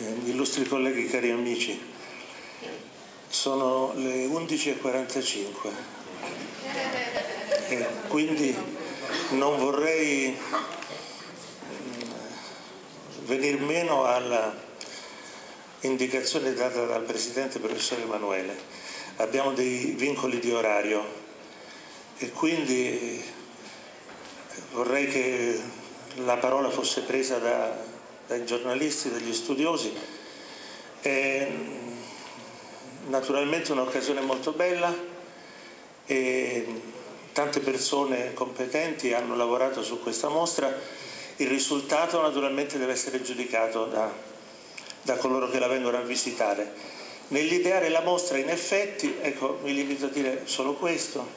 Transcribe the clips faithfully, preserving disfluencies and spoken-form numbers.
illustri colleghi, cari amici, sono le undici e quarantacinque e quindi non vorrei venir meno alla indicazione data dal Presidente Professore Emanuele. Abbiamo dei vincoli di orario e quindi vorrei che la parola fosse presa da, dai giornalisti, dagli studiosi. È naturalmente un'occasione molto bella e tante persone competenti hanno lavorato su questa mostra. Il risultato naturalmente deve essere giudicato da, da coloro che la vengono a visitare. Nell'ideare la mostra, in effetti, ecco, mi limito a dire solo questo,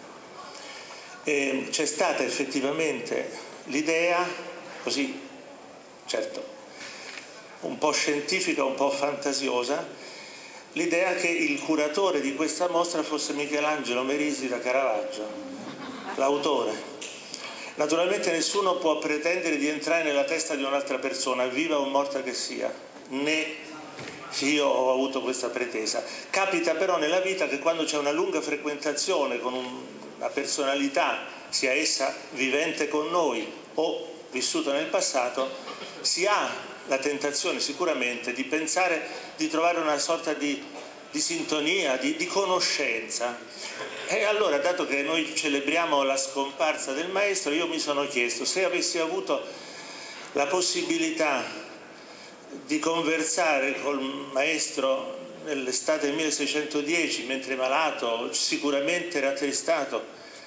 eh, c'è stata effettivamente l'idea, così, certo, un po' scientifica, un po' fantasiosa, l'idea che il curatore di questa mostra fosse Michelangelo Merisi da Caravaggio, l'autore. Naturalmente nessuno può pretendere di entrare nella testa di un'altra persona, viva o morta che sia, né io ho avuto questa pretesa. Capita però nella vita che quando c'è una lunga frequentazione con una personalità, sia essa vivente con noi o vissuta nel passato, si ha la tentazione sicuramente di pensare di trovare una sorta di, di sintonia, di, di conoscenza. E allora, dato che noi celebriamo la scomparsa del maestro, io mi sono chiesto se avessi avuto la possibilità di conversare col maestro nell'estate del milleseicentodieci, mentre malato, sicuramente rattristato,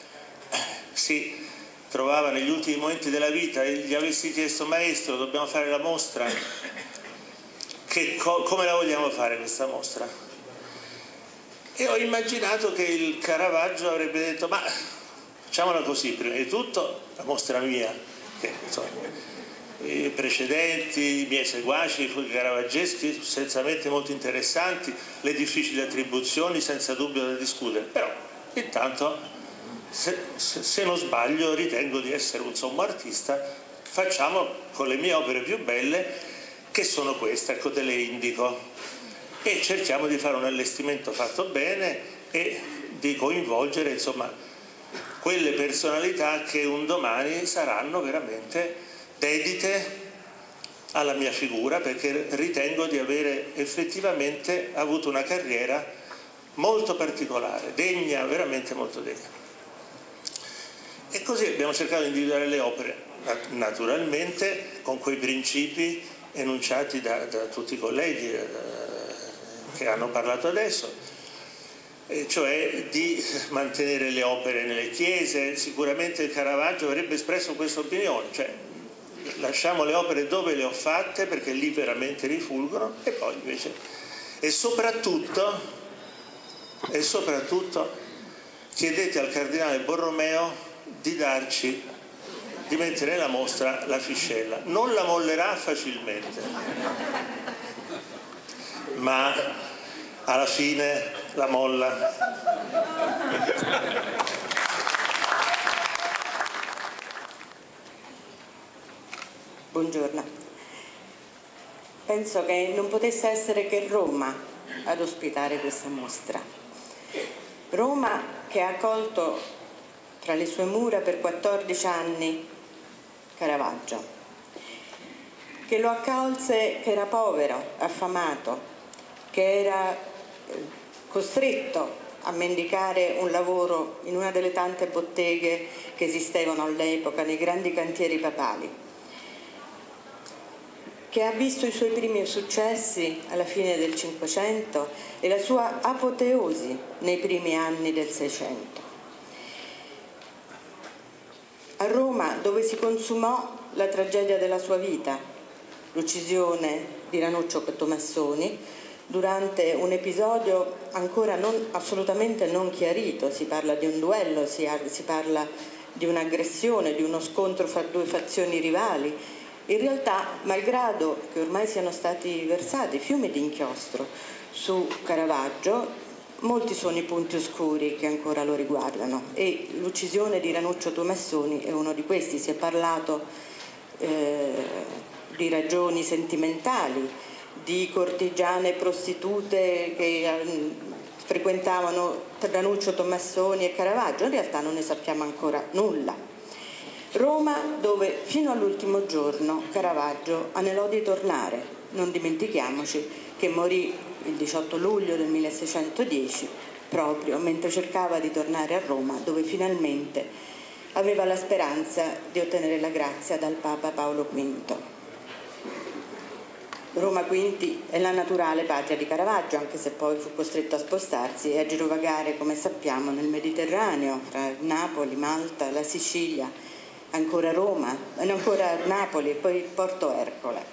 si trovava negli ultimi momenti della vita, e gli avessi chiesto: maestro, dobbiamo fare la mostra, che co- come la vogliamo fare questa mostra? E ho immaginato che il Caravaggio avrebbe detto: ma facciamola così, prima di tutto la mostra mia, che insomma, i precedenti, i miei seguaci, i caravaggeschi, senzamente molto interessanti, le difficili attribuzioni senza dubbio da discutere, però intanto se, se, se non sbaglio ritengo di essere un sommo artista, facciamo con le mie opere più belle, che sono queste, ecco, te le indico, e cerchiamo di fare un allestimento fatto bene e di coinvolgere insomma quelle personalità che un domani saranno veramente dedite alla mia figura, perché ritengo di avere effettivamente avuto una carriera molto particolare, degna, veramente molto degna. E così abbiamo cercato di individuare le opere, naturalmente con quei principi enunciati da, da tutti i colleghi eh, che hanno parlato adesso, eh, cioè di mantenere le opere nelle chiese. Sicuramente Caravaggio avrebbe espresso questa opinione, cioè lasciamo le opere dove le ho fatte perché lì veramente rifulgono, e poi invece e soprattutto e soprattutto chiedete al cardinale Borromeo di darci, di mettere nella mostra la fiscella. Non la mollerà facilmente, ma alla fine la molla. Buongiorno. Penso che non potesse essere che Roma ad ospitare questa mostra. Roma che ha accolto tra le sue mura per quattordici anni Caravaggio, che lo accolse che era povero, affamato, che era costretto a mendicare un lavoro in una delle tante botteghe che esistevano all'epoca nei grandi cantieri papali, che ha visto i suoi primi successi alla fine del Cinquecento e la sua apoteosi nei primi anni del Seicento. A Roma, dove si consumò la tragedia della sua vita, l'uccisione di Ranuccio Tomassoni, durante un episodio ancora non, assolutamente non chiarito. Si parla di un duello, si, si parla di un'aggressione, di uno scontro fra due fazioni rivali. In realtà, malgrado che ormai siano stati versati fiumi di inchiostro su Caravaggio, molti sono i punti oscuri che ancora lo riguardano, e l'uccisione di Ranuccio Tomassoni è uno di questi. Si è parlato eh, di ragioni sentimentali, di cortigiane prostitute che frequentavano Ranuccio Tommassoni e Caravaggio? In realtà non ne sappiamo ancora nulla. Roma, dove fino all'ultimo giorno Caravaggio anelò di tornare. Non dimentichiamoci che morì il diciotto luglio del milleseicentodieci, proprio mentre cercava di tornare a Roma, dove finalmente aveva la speranza di ottenere la grazia dal Papa Paolo quinto. Roma quindi è la naturale patria di Caravaggio, anche se poi fu costretto a spostarsi e a girovagare, come sappiamo, nel Mediterraneo, fra Napoli, Malta, la Sicilia, ancora Roma, ancora Napoli e poi Porto Ercole.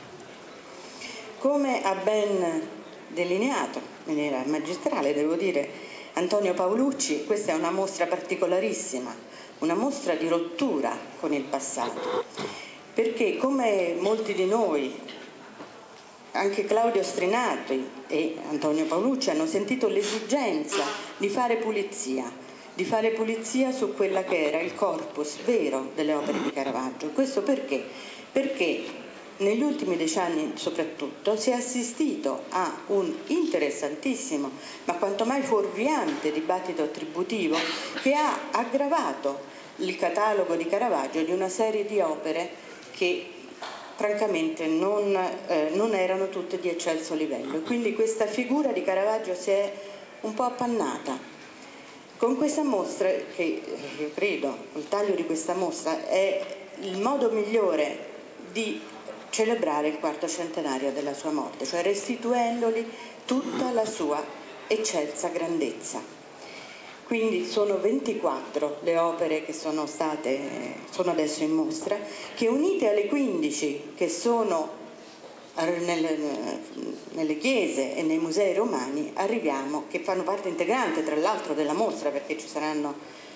Come ha ben delineato in maniera magistrale, devo dire, Antonio Paolucci, questa è una mostra particolarissima, una mostra di rottura con il passato, perché come molti di noi, anche Claudio Strinati e Antonio Paolucci hanno sentito l'esigenza di fare pulizia, di fare pulizia su quella che era il corpus vero delle opere di Caravaggio. Questo perché? Perché negli ultimi decenni soprattutto si è assistito a un interessantissimo ma quanto mai fuorviante dibattito attributivo che ha aggravato il catalogo di Caravaggio di una serie di opere che francamente non, eh, non erano tutte di eccelso livello. Quindi questa figura di Caravaggio si è un po' appannata. Con questa mostra, che io credo, il taglio di questa mostra è il modo migliore di celebrare il quarto centenario della sua morte, cioè restituendogli tutta la sua eccelsa grandezza. Quindi sono ventiquattro le opere che sono state, sono adesso in mostra, che unite alle quindici che sono nelle, nelle chiese e nei musei romani, arriviamo, che fanno parte integrante tra l'altro della mostra, perché ci saranno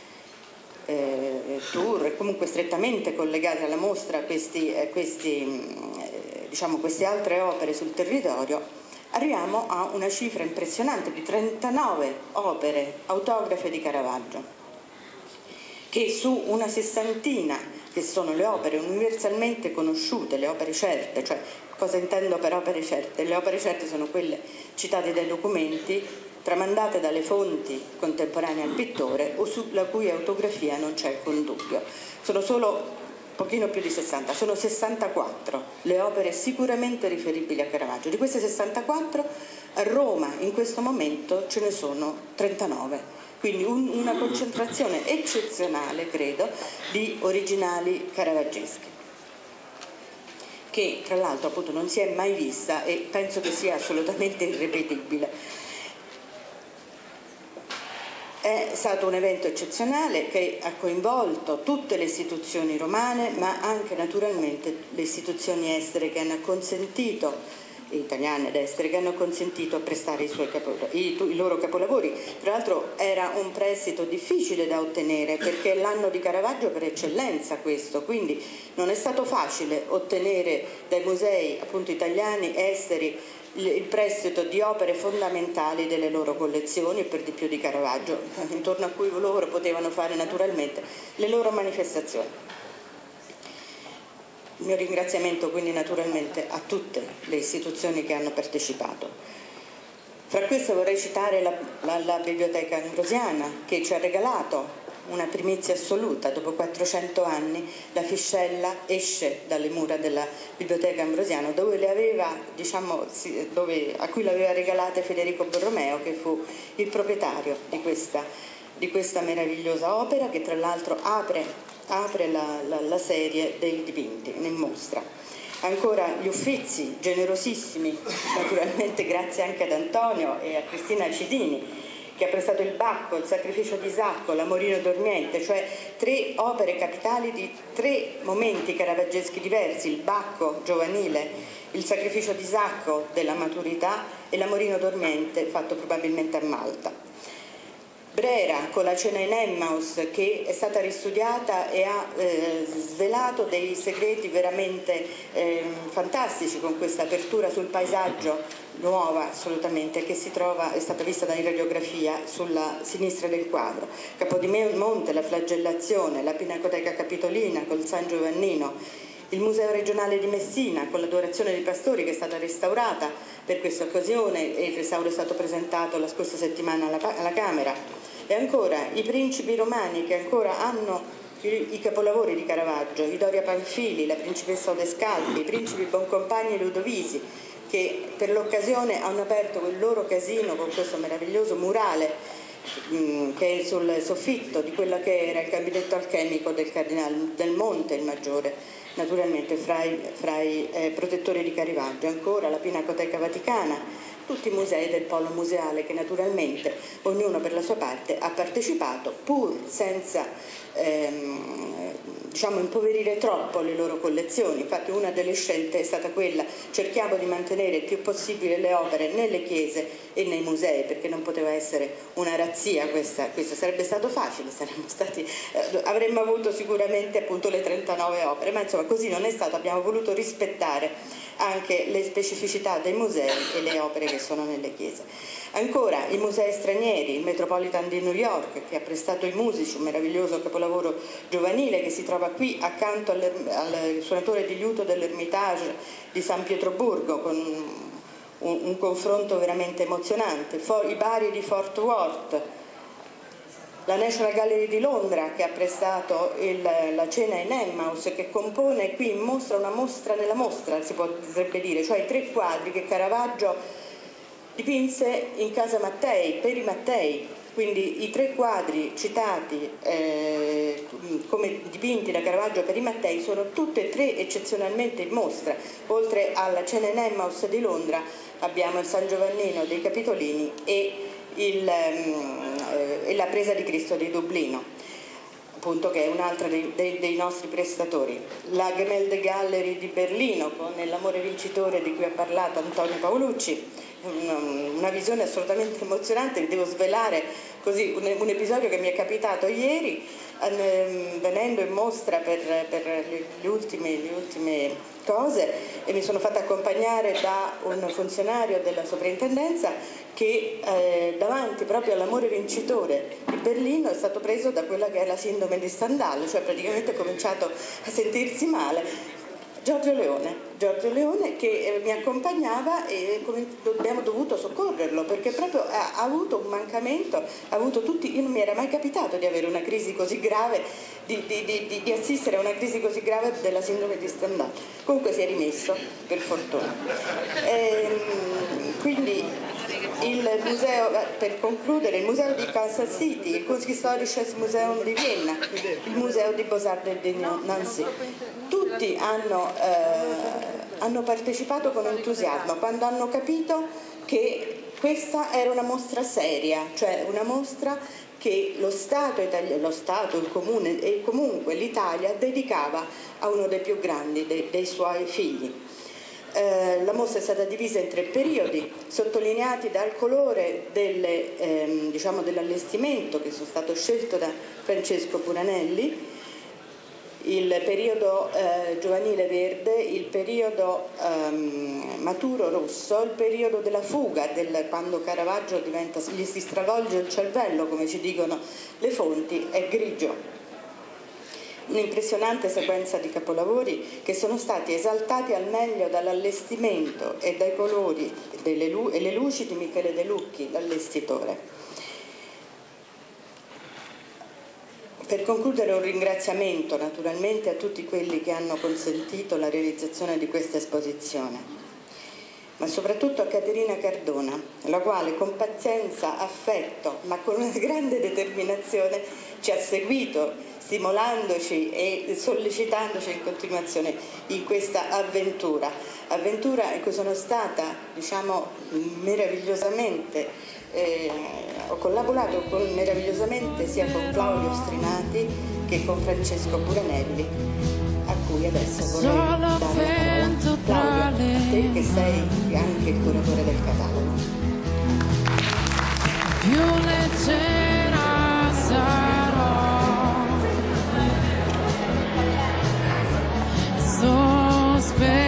eh, tour e comunque strettamente collegati alla mostra questi, eh, questi, eh, diciamo, queste altre opere sul territorio. Arriviamo a una cifra impressionante di trentanove opere autografe di Caravaggio, che su una sessantina, che sono le opere universalmente conosciute, le opere certe, cioè cosa intendo per opere certe? Le opere certe sono quelle citate dai documenti, tramandate dalle fonti contemporanee al pittore o sulla cui autografia non c'è alcun dubbio. Sono solo pochino più di sessanta, sono sessantaquattro le opere sicuramente riferibili a Caravaggio. Di queste sessantaquattro a Roma in questo momento ce ne sono trentanove, quindi un, una concentrazione eccezionale, credo, di originali caravaggeschi, che tra l'altro appunto non si è mai vista e penso che sia assolutamente irripetibile. È stato un evento eccezionale che ha coinvolto tutte le istituzioni romane, ma anche naturalmente le istituzioni estere che hanno consentito, italiane ed estere, che hanno consentito a prestare i, suoi i, i loro capolavori. Tra l'altro era un prestito difficile da ottenere perché è l'anno di Caravaggio per eccellenza questo, quindi non è stato facile ottenere dai musei appunto italiani e esteri il prestito di opere fondamentali delle loro collezioni e per di più di Caravaggio, intorno a cui loro potevano fare naturalmente le loro manifestazioni. Il mio ringraziamento quindi naturalmente a tutte le istituzioni che hanno partecipato. Fra queste vorrei citare la, la, la Biblioteca Ambrosiana, che ci ha regalato una primizia assoluta. Dopo quattrocento anni la Fiscella esce dalle mura della Biblioteca Ambrosiana, dove le aveva, diciamo, dove, a cui l'aveva regalata Federico Borromeo, che fu il proprietario di questa, di questa meravigliosa opera, che tra l'altro apre, apre la, la, la serie dei dipinti in mostra. Ancora gli Uffizi, generosissimi, naturalmente grazie anche ad Antonio e a Cristina Cidini, che ha prestato il Bacco, il Sacrificio di Isacco, l'Amorino dormiente, cioè tre opere capitali di tre momenti caravaggeschi diversi: il Bacco giovanile, il Sacrificio di Isacco della maturità e l'Amorino dormiente fatto probabilmente a Malta. Brera con la cena in Emmaus, che è stata ristudiata e ha eh, svelato dei segreti veramente eh, fantastici, con questa apertura sul paesaggio nuova assolutamente, che si trova, è stata vista da radiografia sulla sinistra del quadro. Capodimonte, la flagellazione, la Pinacoteca Capitolina col San Giovannino, il Museo regionale di Messina con l'Adorazione dei Pastori, che è stata restaurata per questa occasione e il restauro è stato presentato la scorsa settimana alla, alla Camera, e ancora i principi romani che ancora hanno i, i capolavori di Caravaggio, i Doria Pamphili, la principessa Odescalchi, i principi Boncompagni e Ludovisi, che per l'occasione hanno aperto quel loro casino con questo meraviglioso murale che è sul soffitto di quello che era il gabinetto alchemico del Cardinale del Monte il Maggiore, naturalmente fra i, fra i eh, protettori di Caravaggio. Ancora la Pinacoteca Vaticana, tutti i musei del polo museale che naturalmente ognuno per la sua parte ha partecipato, pur senza ehm, diciamo impoverire troppo le loro collezioni. Infatti una delle scelte è stata quella: cerchiamo di mantenere il più possibile le opere nelle chiese e nei musei, perché non poteva essere una razzia questa, questo sarebbe stato facile, saremmo stati, eh, avremmo avuto sicuramente appunto le trentanove opere, ma insomma così non è stato, abbiamo voluto rispettare anche le specificità dei musei e le opere che sono nelle chiese. Ancora i musei stranieri, il Metropolitan di New York, che ha prestato i Musici, un meraviglioso capolavoro giovanile che si trova qui accanto al, al suonatore di liuto dell'Ermitage di San Pietroburgo, con un, un confronto veramente emozionante. For, i Bari di Fort Worth, la National Gallery di Londra che ha prestato il, la cena in Emmaus, che compone qui in mostra una mostra nella mostra, si potrebbe dire, cioè i tre quadri che Caravaggio dipinse in casa Mattei, per i Mattei. Quindi i tre quadri citati eh, come dipinti da Caravaggio per i Mattei sono tutte e tre eccezionalmente in mostra. Oltre alla cena in Emmaus di Londra abbiamo il San Giovannino dei Capitolini e Il, um, e la presa di Cristo di Dublino, appunto, che è un'altra dei, dei, dei nostri prestatori. La Gemälde Gallery di Berlino con L'amore vincitore di cui ha parlato Antonio Paolucci, una, una visione assolutamente emozionante. Vi devo svelare così un, un episodio che mi è capitato ieri eh, venendo in mostra per, per le, le, ultime, le ultime cose, e mi sono fatta accompagnare da un funzionario della soprintendenza che eh, davanti proprio all'amore vincitore di Berlino è stato preso da quella che è la sindrome di Stendhal, cioè praticamente ha cominciato a sentirsi male. Giorgio Leone, Giorgio Leone che eh, mi accompagnava e come abbiamo dovuto soccorrerlo perché proprio ha, ha avuto un mancamento, ha avuto tutti, io non mi era mai capitato di avere una crisi così grave, di, di, di, di assistere a una crisi così grave della sindrome di Stendhal. Comunque si è rimesso, per fortuna. Ehm, quindi il museo, per concludere, il museo di Kansas City, il Kunsthistorisches Museum di Vienna, il museo di Beaux-Arts di Nancy, tutti hanno, eh, hanno partecipato con entusiasmo quando hanno capito che questa era una mostra seria, cioè una mostra che lo Stato italiano, lo Stato, il Comune e comunque l'Italia dedicava a uno dei più grandi dei, dei suoi figli. Eh, la mostra è stata divisa in tre periodi, sottolineati dal colore delle, ehm, diciamo dell'allestimento che sono stato scelto da Francesco Puranelli, il periodo eh, giovanile verde, il periodo ehm, maturo rosso, il periodo della fuga, del, quando Caravaggio diventa, gli si stravolge il cervello, come ci dicono le fonti, è grigio. Un'impressionante sequenza di capolavori che sono stati esaltati al meglio dall'allestimento e dai colori delle lu- e le luci di Michele De Lucchi, l'allestitore. Per concludere un ringraziamento naturalmente a tutti quelli che hanno consentito la realizzazione di questa esposizione, ma soprattutto a Caterina Cardona, la quale con pazienza, affetto, ma con una grande determinazione ci ha seguito, stimolandoci e sollecitandoci in continuazione in questa avventura, avventura in cui sono stata, diciamo, meravigliosamente, eh, ho collaborato con, meravigliosamente sia con Claudio Strinati che con Francesco Puranelli, a cui adesso vorrei dare la parola. Claudio, a te che sei anche il curatore del catalogo. Più leggera sarò, sospesa,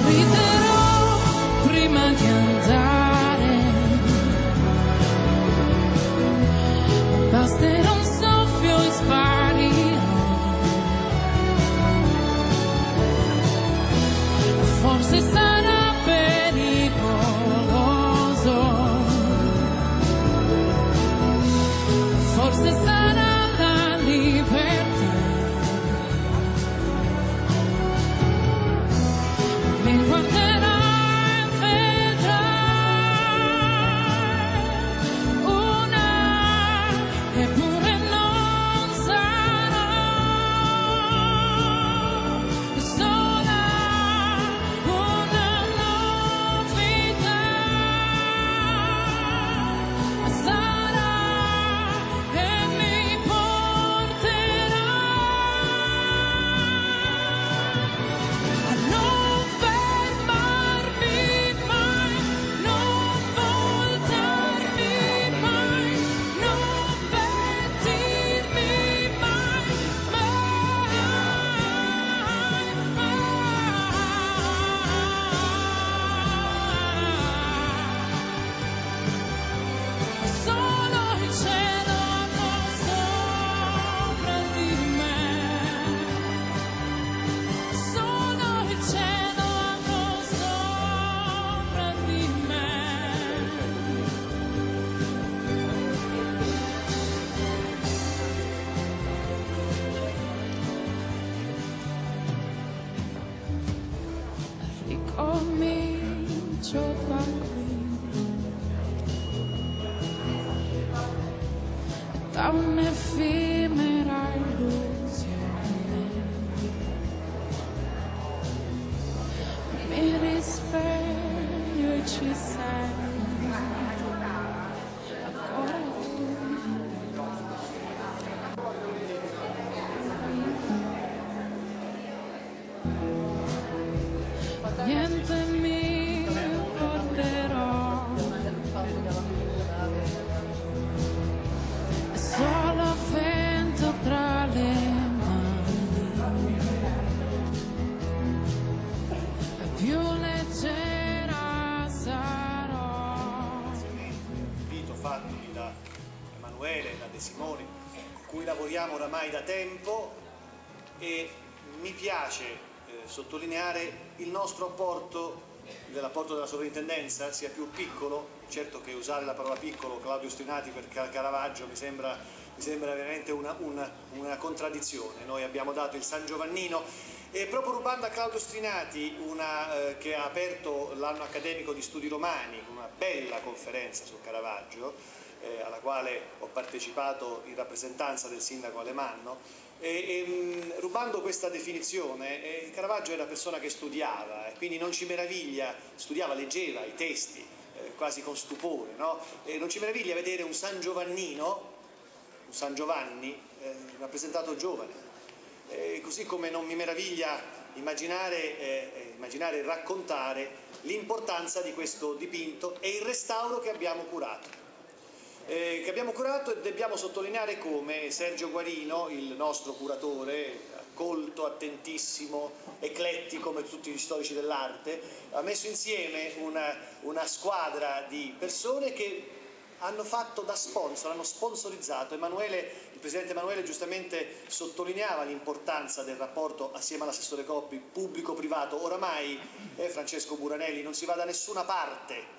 sorriderò prima di andare, eppure non sarò sola, una novità sarà e mi porterà a non fermarmi mai, non voltarmi mai, non pentirmi mai, mai, mai. Solo il cielo avrò sopra di me, solo il cielo avrò sopra di me. Ricomincio da qui, da un'effimera illusione, mi risveglio e ci sei ancora tu. Niente mi porterò, è solo vento tra le mani, e più leggera sarò. Invito fatti da Emanuele e da De Simoni, con cui lavoriamo oramai da tempo, e mi piace eh, sottolineare il nostro apporto, l'apporto della sovrintendenza, sia più piccolo. Certo che usare la parola piccolo, Claudio Ostrinati, per Caravaggio mi sembra, mi sembra veramente una, una, una contraddizione. Noi abbiamo dato il San Giovannino, e proprio rubando a Claudio Ostrinati, una, eh, che ha aperto l'anno accademico di studi romani, una bella conferenza su Caravaggio, eh, alla quale ho partecipato in rappresentanza del sindaco Alemanno. E, e, rubando questa definizione, eh, Caravaggio era una persona che studiava, e quindi non ci meraviglia, studiava, leggeva i testi eh, quasi con stupore, no? E non ci meraviglia vedere un San Giovannino, un San Giovanni eh, rappresentato giovane, eh, così come non mi meraviglia immaginare, eh, immaginare e raccontare l'importanza di questo dipinto e il restauro che abbiamo curato. Eh, che abbiamo curato e dobbiamo sottolineare come Sergio Guarino, il nostro curatore, colto, attentissimo, eclettico come tutti gli storici dell'arte, ha messo insieme una, una squadra di persone che hanno fatto da sponsor, hanno sponsorizzato. Emanuele, il presidente Emanuele giustamente sottolineava l'importanza del rapporto assieme all'assessore Coppi, pubblico-privato. Oramai, eh, Francesco Buranelli, non si va da nessuna parte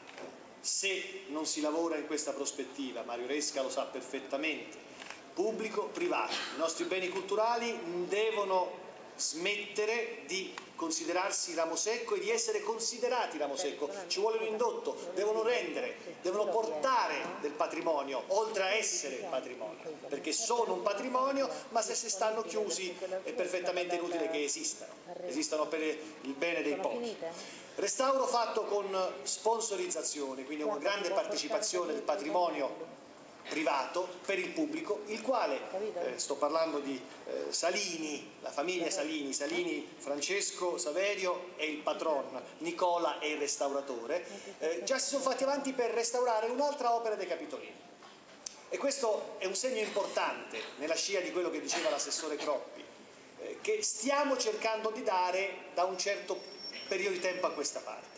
se non si lavora in questa prospettiva. Mario Resca lo sa perfettamente. Pubblico-privato. I nostri beni culturali devono smettere di considerarsi ramo secco e di essere considerati ramo secco. Ci vuole un indotto, devono rendere, devono portare del patrimonio, oltre a essere patrimonio, perché sono un patrimonio, ma se si stanno chiusi è perfettamente inutile che esistano, esistano per il bene dei pochi. Restauro fatto con sponsorizzazione, quindi una grande partecipazione del patrimonio privato per il pubblico, il quale, eh, sto parlando di eh, Salini, la famiglia Salini, Salini Francesco Saverio è il patron, Nicola è il restauratore, eh, già si sono fatti avanti per restaurare un'altra opera dei Capitolini. E questo è un segno importante nella scia di quello che diceva l'assessore Croppi, eh, che stiamo cercando di dare da un certo periodo di tempo a questa parte.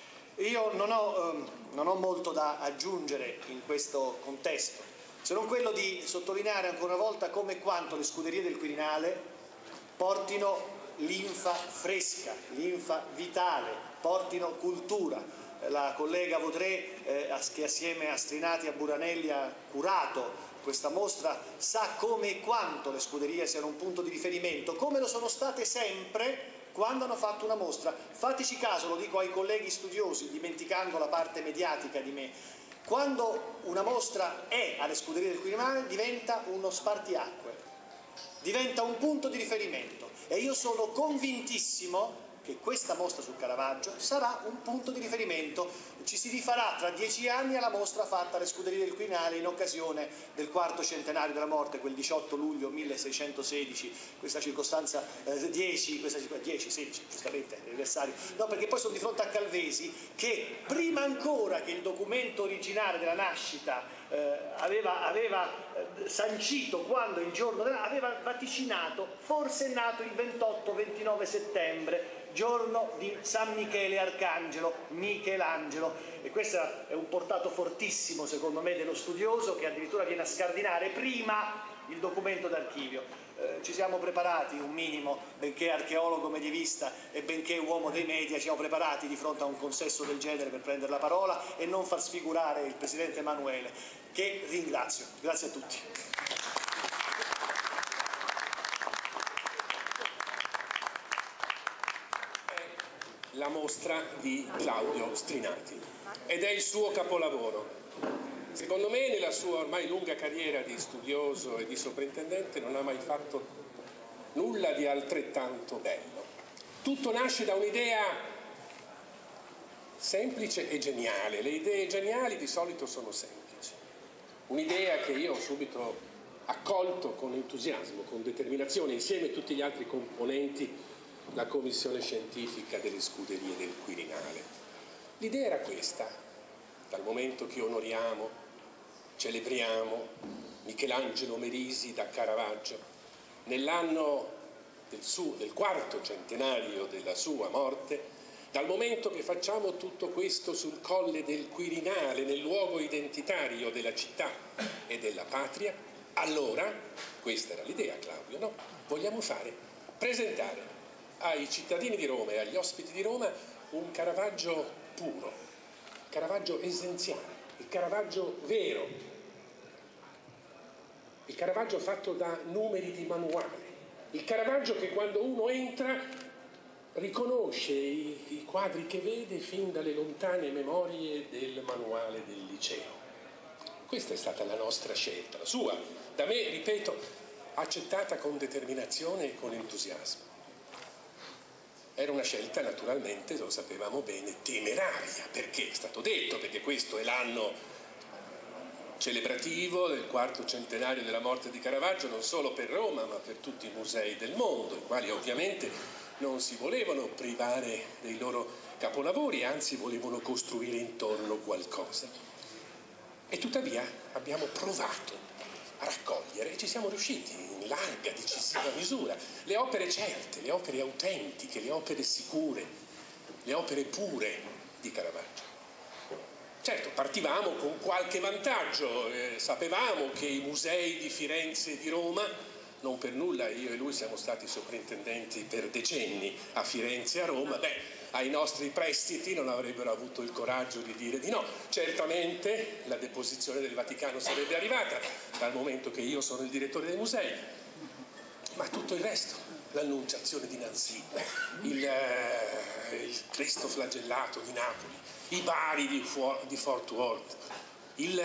Io non ho, ehm, non ho molto da aggiungere in questo contesto, se non quello di sottolineare ancora una volta come e quanto le scuderie del Quirinale portino linfa fresca, linfa vitale, portino cultura. La collega Vaudrey, eh, che assieme a Strinati e a Buranelli ha curato questa mostra, sa come e quanto le scuderie siano un punto di riferimento, come lo sono state sempre quando hanno fatto una mostra. Fateci caso, lo dico ai colleghi studiosi, dimenticando la parte mediatica di me, Quando una mostra è alle Scuderie del Quirinale diventa uno spartiacque, diventa un punto di riferimento, e io sono convintissimo che questa mostra sul Caravaggio sarà un punto di riferimento. Ci si rifarà tra dieci anni alla mostra fatta alle Scuderie del Quirinale in occasione del quarto centenario della morte, quel diciotto luglio milleseicentosedici, questa circostanza eh, dieci, questa, dieci, sedici, giustamente, anniversario. No, perché poi sono di fronte a Calvesi che prima ancora che il documento originale della nascita eh, aveva, aveva eh, sancito quando il giorno della, aveva vaticinato, forse è nato il ventotto ventinove settembre, giorno di San Michele Arcangelo, Michelangelo, e questo è un portato fortissimo secondo me dello studioso, che addirittura viene a scardinare prima il documento d'archivio. Eh, ci siamo preparati un minimo, benché archeologo medievista e benché uomo dei media, ci siamo preparati di fronte a un consesso del genere per prendere la parola e non far sfigurare il presidente Emanuele, che ringrazio. Grazie a tutti. La mostra di Claudio Strinati ed è il suo capolavoro. Secondo me nella sua ormai lunga carriera di studioso e di sovrintendente non ha mai fatto nulla di altrettanto bello. Tutto nasce da un'idea semplice e geniale. Le idee geniali di solito sono semplici. Un'idea che io ho subito accolto con entusiasmo, con determinazione, insieme a tutti gli altri componenti la commissione scientifica delle Scuderie del Quirinale. L'idea era questa: dal momento che onoriamo, celebriamo Michelangelo Merisi da Caravaggio, nell'anno del, del quarto centenario della sua morte, dal momento che facciamo tutto questo sul colle del Quirinale, nel luogo identitario della città e della patria, allora, questa era l'idea, Claudio, no? Vogliamo fare, presentare ai cittadini di Roma e agli ospiti di Roma un Caravaggio puro, Caravaggio essenziale, il Caravaggio vero, il Caravaggio fatto da numeri di manuale, il Caravaggio che quando uno entra riconosce i, i quadri che vede fin dalle lontane memorie del manuale del liceo. Questa è stata la nostra scelta, la sua, da me, ripeto, accettata con determinazione e con entusiasmo. Era una scelta naturalmente, lo sapevamo bene, temeraria, perché è stato detto, perché questo è l'anno celebrativo del quarto centenario della morte di Caravaggio, non solo per Roma ma per tutti i musei del mondo, i quali ovviamente non si volevano privare dei loro capolavori, anzi volevano costruire intorno qualcosa. E tuttavia abbiamo provato a raccogliere, e ci siamo riusciti in larga, decisiva misura, le opere certe, le opere autentiche, le opere sicure, le opere pure di Caravaggio. Certo, partivamo con qualche vantaggio, eh, sapevamo che i musei di Firenze e di Roma, non per nulla io e lui siamo stati sovrintendenti per decenni a Firenze e a Roma, beh, ai nostri prestiti non avrebbero avuto il coraggio di dire di no. Certamente la deposizione del Vaticano sarebbe arrivata, dal momento che io sono il direttore dei musei, ma tutto il resto, l'Annunciazione di Nancy, il, eh, il Cristo flagellato di Napoli, i Bari di, di Fort Worth, il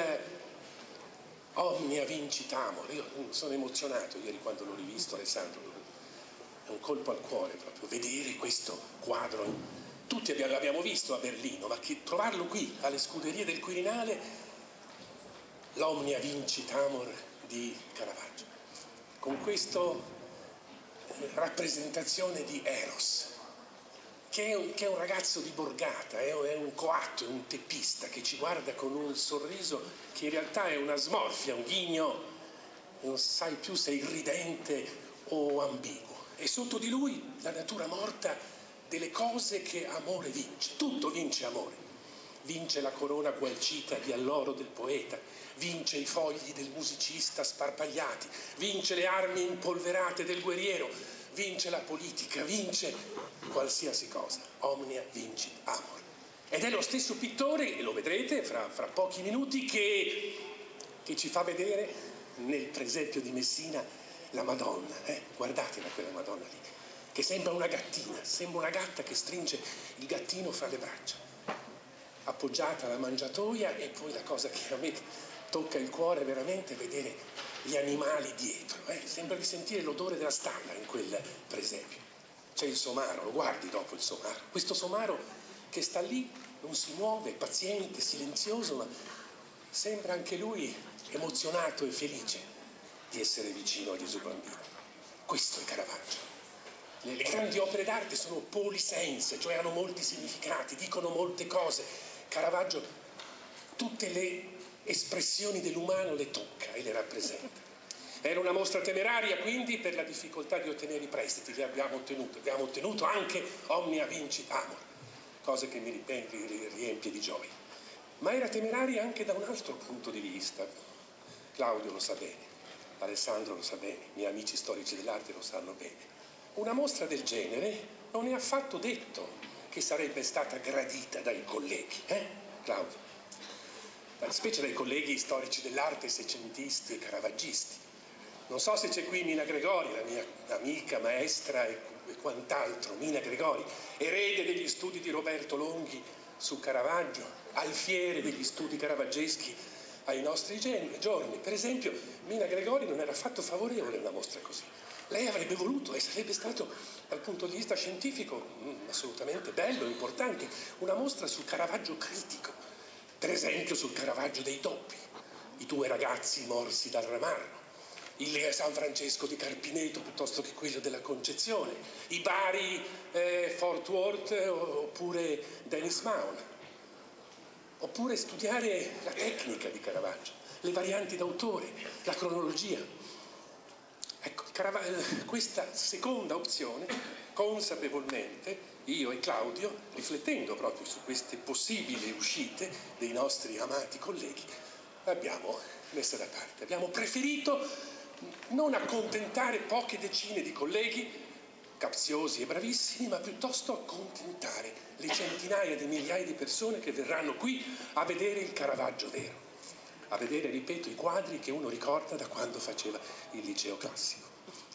Omnia Vincit Amor. Io sono emozionato ieri quando l'ho rivisto, Alessandro, è un colpo al cuore proprio vedere questo quadro. Tutti l'abbiamo visto a Berlino, ma che trovarlo qui alle Scuderie del Quirinale, l'Omnia Vincit Amor di Caravaggio, con questa rappresentazione di Eros, che è, un, che è un ragazzo di borgata, è, è un coatto, è un teppista che ci guarda con un sorriso che in realtà è una smorfia, un ghigno, non sai più se è irridente o ambiguo. E sotto di lui la natura morta delle cose che amore vince. Tutto vince amore. Vince la corona gualcita di alloro del poeta, vince i fogli del musicista sparpagliati, vince le armi impolverate del guerriero, vince la politica, vince qualsiasi cosa. Omnia vincit amor. Ed è lo stesso pittore, e lo vedrete fra, fra pochi minuti, che, che ci fa vedere nel presepio di Messina la Madonna, eh? Guardatela quella Madonna lì, che sembra una gattina, sembra una gatta che stringe il gattino fra le braccia. appoggiata alla mangiatoia, e poi la cosa che a me tocca il cuore veramente è vedere gli animali dietro, eh? Sembra di sentire l'odore della stalla in quel presepio. C'è il somaro, lo guardi dopo il somaro, questo somaro che sta lì, non si muove, paziente, silenzioso, ma sembra anche lui emozionato e felice di essere vicino a Gesù Bambino. Questo è Caravaggio. Le, le grandi opere d'arte sono polisense, cioè hanno molti significati, dicono molte cose. Caravaggio tutte le espressioni dell'umano le tocca e le rappresenta. Era una mostra temeraria, quindi, per la difficoltà di ottenere i prestiti. Li abbiamo ottenuti, abbiamo ottenuto anche Omnia Vincit Amor, cose che mi riempie di gioia. Ma era temeraria anche da un altro punto di vista. Claudio lo sa bene, Alessandro lo sa bene, i miei amici storici dell'arte lo sanno bene. Una mostra del genere non è affatto detto che sarebbe stata gradita dai colleghi, eh, Claudio? Specie dai colleghi storici dell'arte, seicentisti e caravaggisti. Non so se c'è qui Mina Gregori, la mia amica, maestra e, e quant'altro. Mina Gregori, erede degli studi di Roberto Longhi su Caravaggio, alfiere degli studi caravaggeschi ai nostri giorni. Per esempio, Mina Gregori non era affatto favorevole a una mostra così. Lei avrebbe voluto, e sarebbe stato dal punto di vista scientifico mh, assolutamente bello, importante, una mostra sul Caravaggio critico, per esempio sul Caravaggio dei doppi, i due ragazzi morsi dal ramarro, il San Francesco di Carpineto piuttosto che quello della Concezione, i Bari eh, Fort Worth oppure Dennis Mahon, oppure studiare la tecnica di Caravaggio, le varianti d'autore, la cronologia. Ecco, questa seconda opzione, consapevolmente, io e Claudio, riflettendo proprio su queste possibili uscite dei nostri amati colleghi, l'abbiamo messa da parte. Abbiamo preferito non accontentare poche decine di colleghi, capziosi e bravissimi, ma piuttosto accontentare le centinaia di migliaia di persone che verranno qui a vedere il Caravaggio vero. A vedere, ripeto, i quadri che uno ricorda da quando faceva il liceo classico.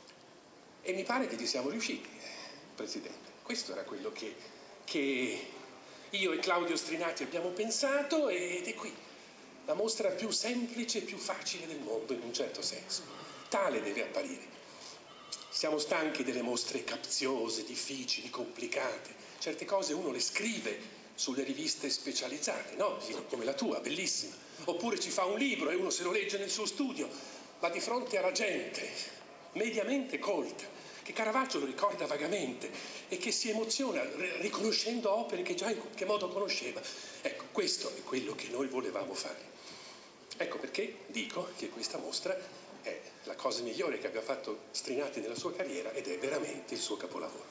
E mi pare che ci siamo riusciti, Presidente. Questo era quello che, che io e Claudio Strinati abbiamo pensato, ed è qui. La mostra più semplice e più facile del mondo, in un certo senso. Tale deve apparire. Siamo stanchi delle mostre capziose, difficili, complicate. Certe cose uno le scrive sulle riviste specializzate, no? Come la tua, bellissima. Oppure ci fa un libro e uno se lo legge nel suo studio, ma di fronte alla gente mediamente colta, che Caravaggio lo ricorda vagamente e che si emoziona riconoscendo opere che già in qualche modo conosceva. Ecco, questo è quello che noi volevamo fare. Ecco perché dico che questa mostra è la cosa migliore che abbia fatto Strinati nella sua carriera ed è veramente il suo capolavoro.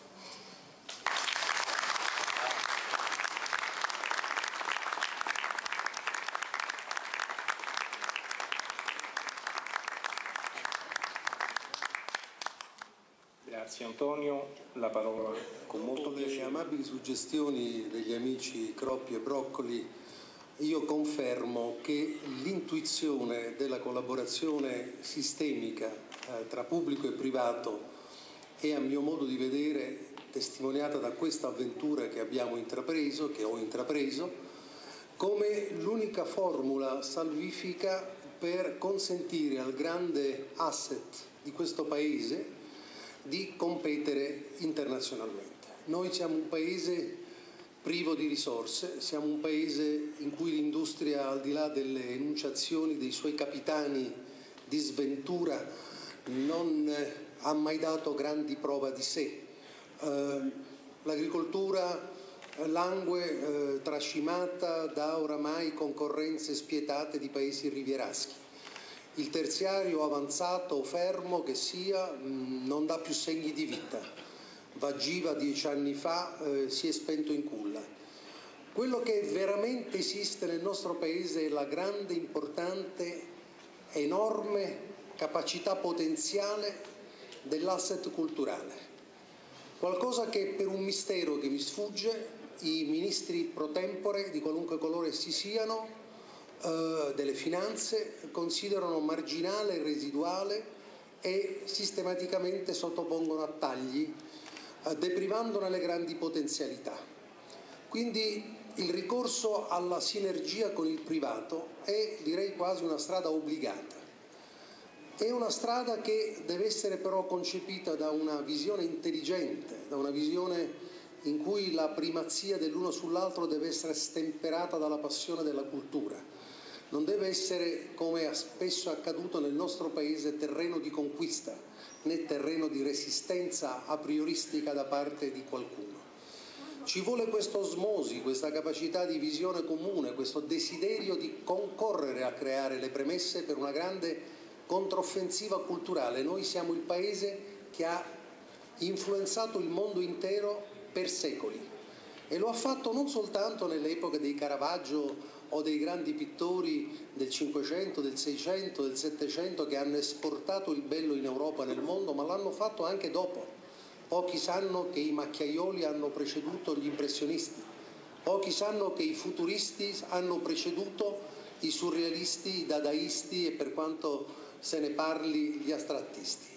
Grazie Antonio, la parola con molto piacere. Dopo le amabili suggestioni degli amici Croppi e Broccoli, io confermo che l'intuizione della collaborazione sistemica eh, tra pubblico e privato è, a mio modo di vedere, testimoniata da questa avventura che abbiamo intrapreso, che ho intrapreso, come l'unica formula salvifica per consentire al grande asset di questo Paese di competere internazionalmente. Noi siamo un paese privo di risorse, siamo un paese in cui l'industria, al di là delle enunciazioni dei suoi capitani di sventura, non ha mai dato grandi prova di sé. Eh, l'agricoltura langue eh, trascimata da oramai concorrenze spietate di paesi rivieraschi. Il terziario avanzato o fermo che sia mh, non dà più segni di vita. Vagiva dieci anni fa eh, si è spento in culla. Quello che veramente esiste nel nostro Paese è la grande, importante, enorme capacità potenziale dell'asset culturale. Qualcosa che per un mistero che mi sfugge i ministri pro tempore, di qualunque colore si siano, eh, delle finanze, considerano marginale e residuale e sistematicamente sottopongono a tagli, deprivandone le grandi potenzialità. Quindi il ricorso alla sinergia con il privato è, direi, quasi una strada obbligata. È una strada che deve essere però concepita da una visione intelligente, da una visione in cui la primazia dell'uno sull'altro deve essere stemperata dalla passione della cultura. Non deve essere, come spesso è accaduto nel nostro Paese, terreno di conquista, né terreno di resistenza a prioristica da parte di qualcuno. Ci vuole questa osmosi, questa capacità di visione comune, questo desiderio di concorrere a creare le premesse per una grande controffensiva culturale. Noi siamo il paese che ha influenzato il mondo intero per secoli e lo ha fatto non soltanto nelle epoche dei Caravaggio o dei grandi pittori del Cinquecento, del Seicento, del Settecento che hanno esportato il bello in Europa e nel mondo, ma l'hanno fatto anche dopo. Pochi sanno che i macchiaioli hanno preceduto gli impressionisti, pochi sanno che i futuristi hanno preceduto i surrealisti, i dadaisti e, per quanto se ne parli, gli astrattisti.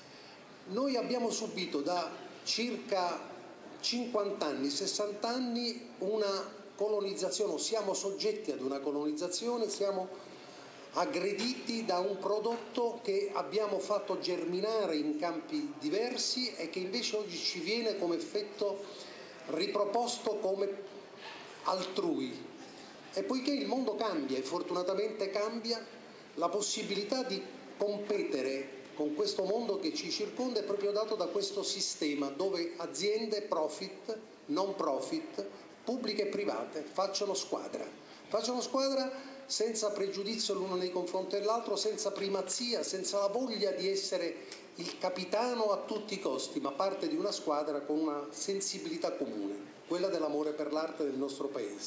Noi abbiamo subito da circa cinquanta anni, sessanta anni una colonizzazione, o siamo soggetti ad una colonizzazione, siamo aggrediti da un prodotto che abbiamo fatto germinare in campi diversi e che invece oggi ci viene come effetto riproposto come altrui. E poiché il mondo cambia e fortunatamente cambia, la possibilità di competere con questo mondo che ci circonda è proprio dato da questo sistema dove aziende profit, non profit, pubbliche e private facciano squadra. Facciano squadra senza pregiudizio l'uno nei confronti dell'altro, senza primazia, senza la voglia di essere il capitano a tutti i costi, ma parte di una squadra con una sensibilità comune, quella dell'amore per l'arte del nostro Paese.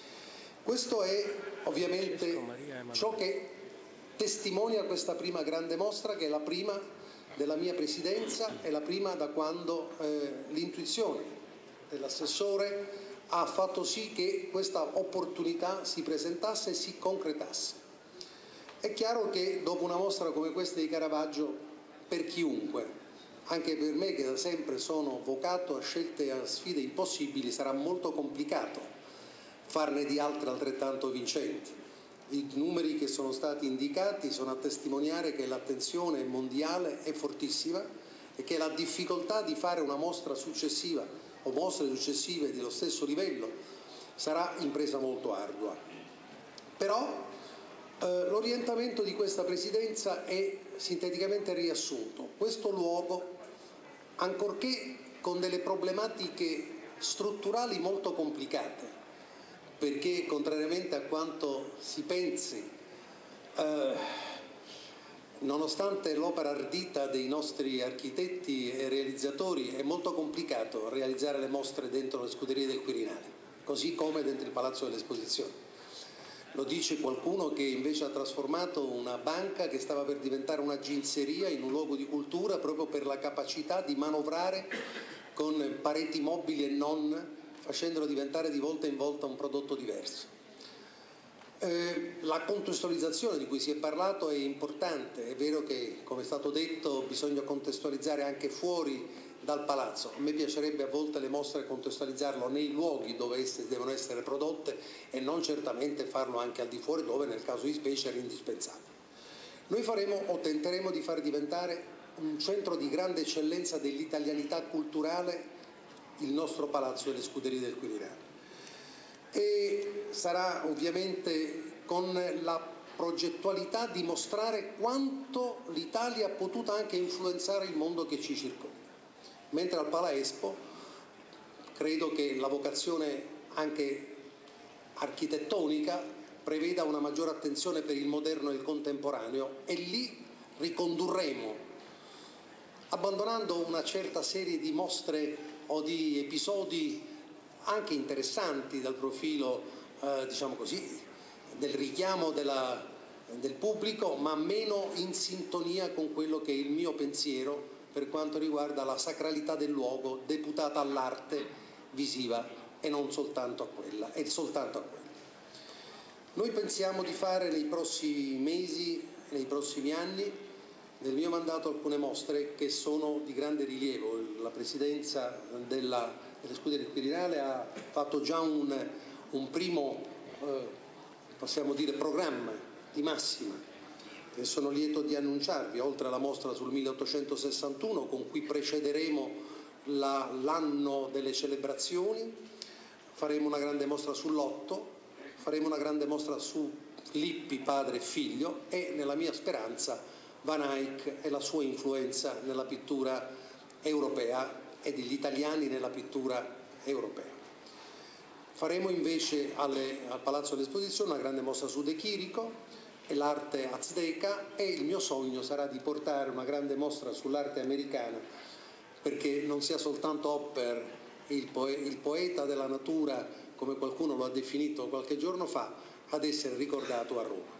Questo è ovviamente ciò che testimonia questa prima grande mostra, che è la prima della mia presidenza e la prima da quando eh, l'intuizione dell'assessore ha fatto sì che questa opportunità si presentasse e si concretasse. È chiaro che dopo una mostra come questa di Caravaggio, per chiunque, anche per me che da sempre sono vocato a scelte e a sfide impossibili, sarà molto complicato farne di altre altrettanto vincenti. I numeri che sono stati indicati sono a testimoniare che l'attenzione mondiale è fortissima e che la difficoltà di fare una mostra successiva o mostre successive dello stesso livello sarà impresa molto ardua. Però eh, l'orientamento di questa Presidenza è sinteticamente riassunto. Questo luogo, ancorché con delle problematiche strutturali molto complicate, perché contrariamente a quanto si pensi, eh, nonostante l'opera ardita dei nostri architetti e realizzatori, è molto complicato realizzare le mostre dentro le scuderie del Quirinale, così come dentro il Palazzo delle Esposizioni. Lo dice qualcuno che invece ha trasformato una banca che stava per diventare una ginseria in un luogo di cultura proprio per la capacità di manovrare con pareti mobili e non, facendolo diventare di volta in volta un prodotto diverso. Eh, la contestualizzazione di cui si è parlato è importante, è vero che, come è stato detto, bisogna contestualizzare anche fuori dal palazzo. A me piacerebbe a volte le mostre contestualizzarlo nei luoghi dove esse devono essere prodotte e non certamente farlo anche al di fuori, dove nel caso di specie era indispensabile. Noi faremo o tenteremo di far diventare un centro di grande eccellenza dell'italianità culturale il nostro Palazzo delle Scuderie del Quirinale. E sarà ovviamente con la progettualità di mostrare quanto l'Italia ha potuto anche influenzare il mondo che ci circonda. Mentre al Pala Expo credo che la vocazione anche architettonica preveda una maggiore attenzione per il moderno e il contemporaneo, e lì ricondurremo, abbandonando una certa serie di mostre o di episodi anche interessanti dal profilo, eh, diciamo così, del richiamo della, del pubblico, ma meno in sintonia con quello che è il mio pensiero per quanto riguarda la sacralità del luogo deputata all'arte visiva e non soltanto a quella, e soltanto a quella. Noi pensiamo di fare nei prossimi mesi, nei prossimi anni, nel mio mandato alcune mostre che sono di grande rilievo. La Presidenza della delle Scuderie del Quirinale ha fatto già un, un primo, eh, possiamo dire, programma di massima che sono lieto di annunciarvi, oltre alla mostra sul milleottocentosessantuno con cui precederemo l'anno delle celebrazioni. Faremo una grande mostra sull'Otto, faremo una grande mostra su Lippi, padre e figlio, e nella mia speranza Van Eyck e la sua influenza nella pittura europea e degli italiani nella pittura europea. Faremo invece alle, al Palazzo dell'Esposizione una grande mostra su De Chirico e l'arte azteca, e il mio sogno sarà di portare una grande mostra sull'arte americana, perché non sia soltanto Hopper il, poe, il poeta della natura, come qualcuno lo ha definito qualche giorno fa, ad essere ricordato a Roma.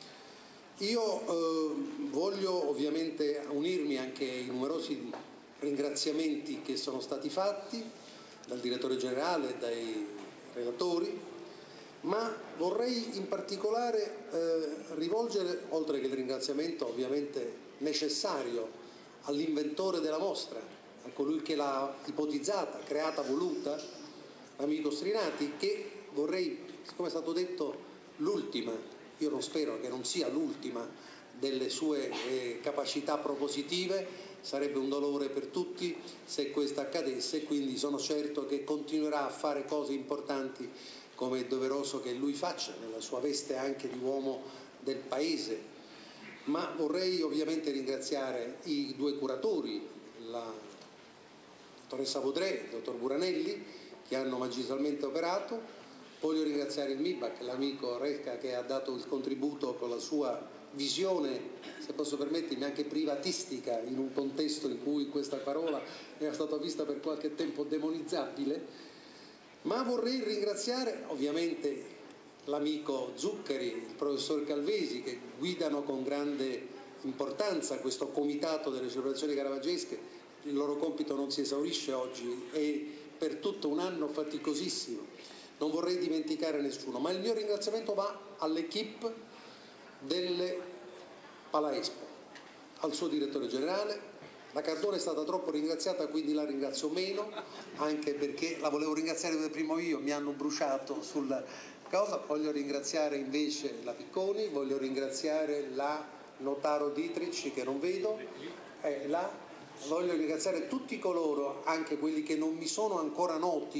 Io eh, voglio ovviamente unirmi anche ai numerosi ringraziamenti che sono stati fatti dal direttore generale, dai relatori, ma vorrei in particolare eh, rivolgere, oltre che il ringraziamento ovviamente necessario all'inventore della mostra, a colui che l'ha ipotizzata, creata, voluta, l'amico Strinati, che vorrei, come è stato detto, l'ultima, io non spero che non sia l'ultima delle sue eh, capacità propositive, sarebbe un dolore per tutti se questo accadesse, quindi sono certo che continuerà a fare cose importanti come è doveroso che lui faccia, nella sua veste anche di uomo del paese. Ma vorrei ovviamente ringraziare i due curatori, la dottoressa Vaudrey e il dottor Buranelli, che hanno magistralmente operato. Voglio ringraziare il MIBAC, l'amico Resca, che ha dato il contributo con la sua visione, se posso permettermi, anche privatistica, in un contesto in cui questa parola era stata vista per qualche tempo demonizzabile. Ma vorrei ringraziare ovviamente l'amico Zuccari, il professor Calvesi, che guidano con grande importanza questo comitato delle celebrazioni caravaggesche. Il loro compito non si esaurisce oggi, è per tutto un anno faticosissimo. Non vorrei dimenticare nessuno, ma il mio ringraziamento va all'equipe delle Palaespo, al suo direttore generale. La Cardone è stata troppo ringraziata, quindi la ringrazio meno, anche perché la volevo ringraziare per primo io, mi hanno bruciato sulla cosa. Voglio ringraziare invece la Picconi, voglio ringraziare la Notaro Dietrich, che non vedo, eh, la, voglio ringraziare tutti coloro, anche quelli che non mi sono ancora noti,